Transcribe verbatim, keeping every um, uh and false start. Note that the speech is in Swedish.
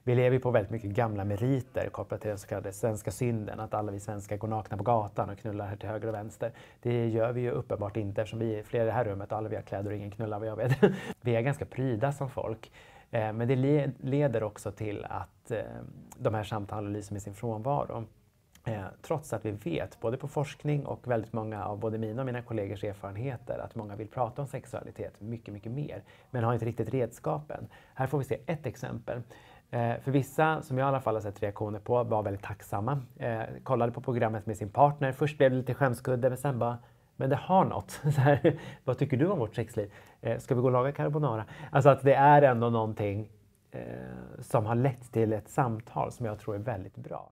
Vi lever ju på väldigt mycket gamla meriter kopplat till den så kallade svenska synden. Att alla vi svenskar går nakna på gatan och knullar här till höger och vänster. Det gör vi ju uppenbart inte eftersom vi är flera i det här rummet och alla vi har kläder och ingen knullar vad jag vet. Vi är ganska pryda som folk. Men det leder också till att de här samtalen lyser med sin frånvaro. Trots att vi vet, både på forskning och väldigt många av både mina och mina kollegors erfarenheter, att många vill prata om sexualitet mycket, mycket mer. Men har inte riktigt redskapen. Här får vi se ett exempel. För vissa, som jag i alla fall har sett reaktioner på, var väldigt tacksamma. Kollade på programmet med sin partner. Först blev det lite skämskudde, men sen bara, men det har något. Så här, vad tycker du om vårt sexliv? Ska vi gå och laga carbonara? Alltså att det är ändå någonting som har lett till ett samtal som jag tror är väldigt bra.